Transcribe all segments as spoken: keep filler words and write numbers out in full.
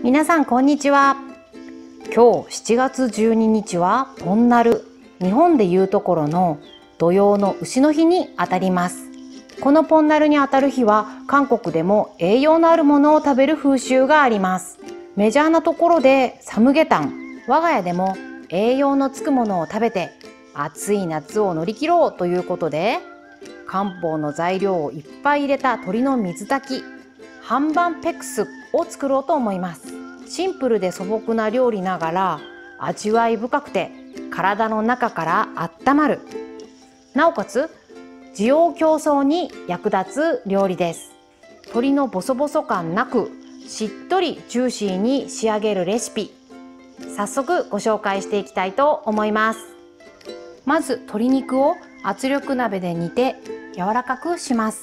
皆さんこんにちは。今日しちがつじゅうににちはポンナル、日本でいうところの土用の丑の日にあたります。このポンナルにあたる日は韓国でも栄養のあるものを食べる風習があります。メジャーなところでサムゲタン、我が家でも栄養のつくものを食べて暑い夏を乗り切ろうということで、漢方の材料をいっぱい入れた鶏の水炊き、ハンバンペクスを作ろうと思います。シンプルで素朴な料理ながら味わい深くて体の中から温まる、なおかつ滋養強壮に役立つ料理です。鶏のボソボソ感なくしっとりジューシーに仕上げるレシピ、早速ご紹介していきたいと思います。まず鶏肉を圧力鍋で煮て柔らかくします。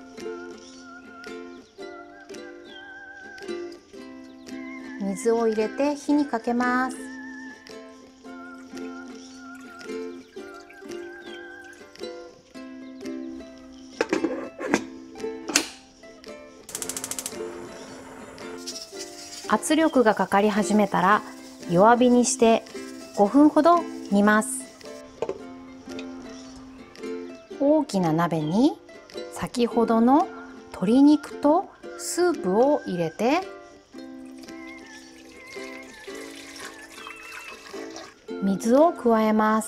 水を入れて火にかけます。圧力がかかり始めたら弱火にしてごふんほど煮ます。大きな鍋に先ほどの鶏肉とスープを入れて水を加えます。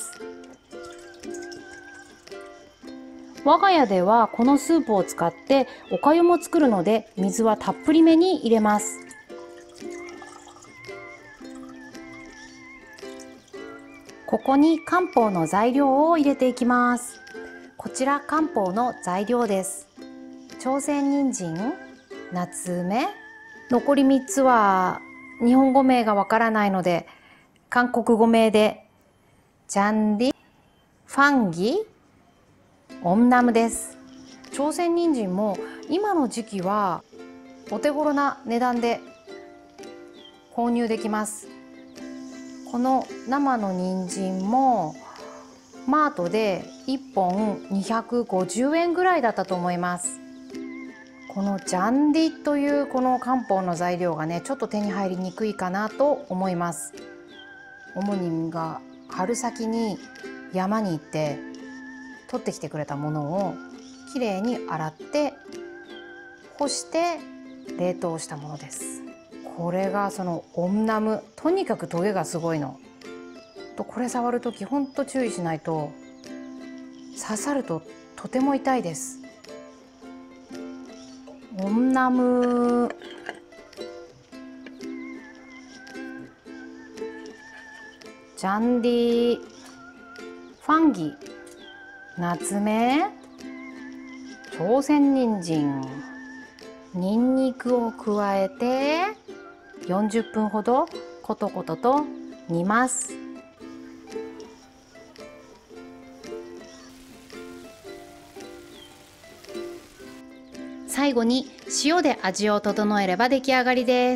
我が家ではこのスープを使っておかゆも作るので、水はたっぷりめに入れます。ここに漢方の材料を入れていきます。こちら漢方の材料です。朝鮮人参、夏梅、残りみっつは日本語名がわからないので韓国語名でジャンディ、ファンギ、オムナムです。朝鮮人参も今の時期はお手頃な値段で購入できます。この生の人参もマートでいっぽんにひゃくごじゅうえんぐらいだったと思います。このジャンディというこの漢方の材料がね、ちょっと手に入りにくいかなと思います。主にが春先に山に行って取ってきてくれたものをきれいに洗って干して冷凍したものです。これがそのオムナム、とにかくトゲがすごいのと、これ触るときほんと注意しないと刺さるととても痛いです。オムナムジャンディ、ファンギ、夏目、朝鮮人参、ニンニクを加えてよんじゅっぷんほどコトコトと煮ます。最後に塩で味を整えれば出来上がりです。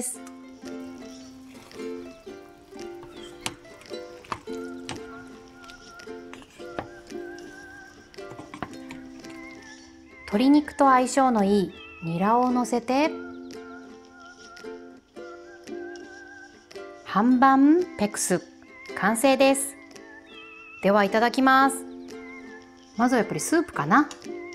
鶏肉と相性のいいニラをのせてハンバンペクス完成です。ではいただきます。まずはやっぱりスープかな。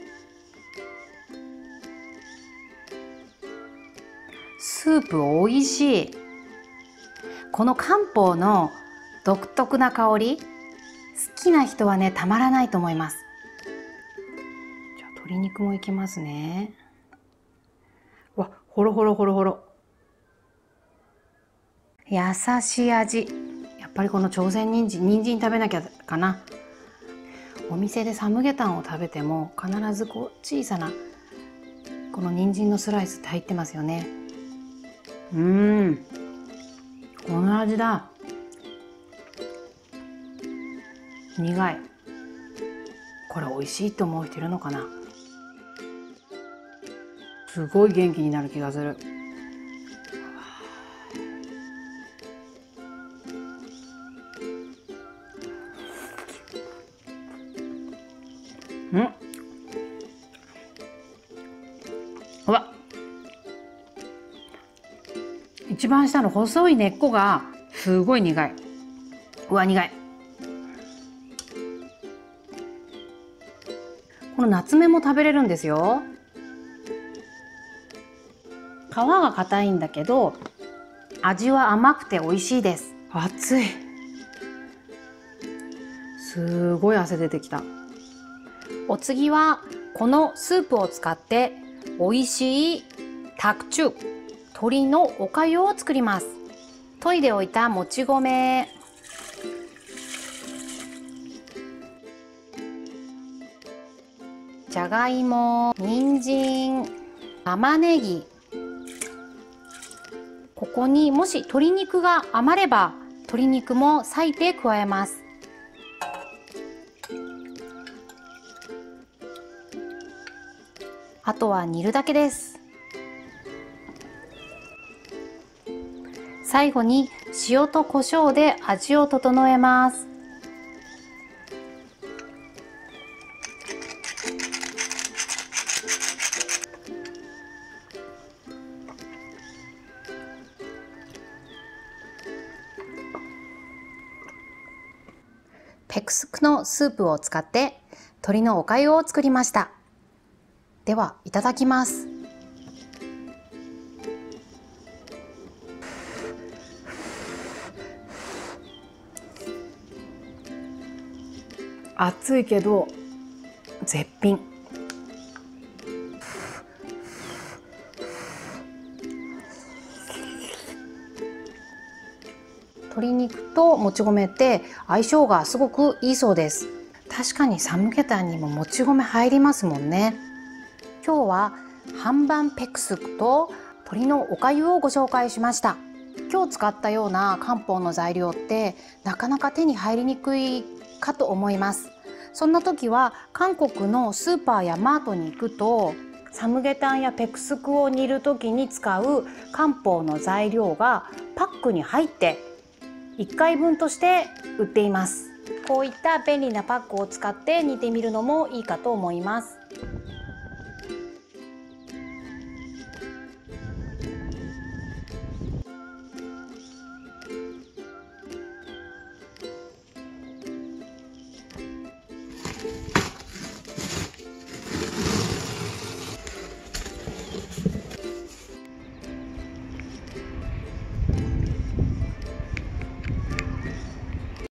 スープ美味しい。この漢方の独特な香り、好きな人はねたまらないと思います。じゃあ鶏肉もいきますね。わ、ほろほろほろほろ。優しい味。やっぱりこの朝鮮人参、人参食べなきゃかな。お店でサムゲタンを食べても必ずこう小さなこの人参のスライスって入ってますよね。うーん、この味だ。苦い。これ美味しいと思う人いるのかな。すごい元気になる気がする。うん、うわ、 一番下の細い根っこがすごい苦い。うわ、苦い。このナツメも食べれるんですよ。皮が硬いんだけど味は甘くて美味しいです。熱い。すごい汗出てきた。お次はこのスープを使って美味しいタクチュ、鶏のおかゆを作ります。研いでおいたもち米、じゃがいも、人参、玉ねぎ、ここにもし鶏肉が余れば鶏肉も裂いて加えます。あとは煮るだけです。最後に塩と胡椒で味を整えます。ペクスクのスープを使って鶏のおかゆを作りました。ではいただきます。熱いけど絶品。鶏肉ともち米って相性がすごくいいそうです。確かにサムゲタンにももち米入りますもんね。今日はハンバンペクスクと鶏のおかゆをご紹介しました。今日使ったような漢方の材料ってなかなか手に入りにくいかと思います。そんな時は韓国のスーパーやマートに行くとサムゲタンやペクスクを煮る時に使う漢方の材料がパックに入っていっかいぶんとして売っています。こういった便利なパックを使って煮てみるのもいいかと思います。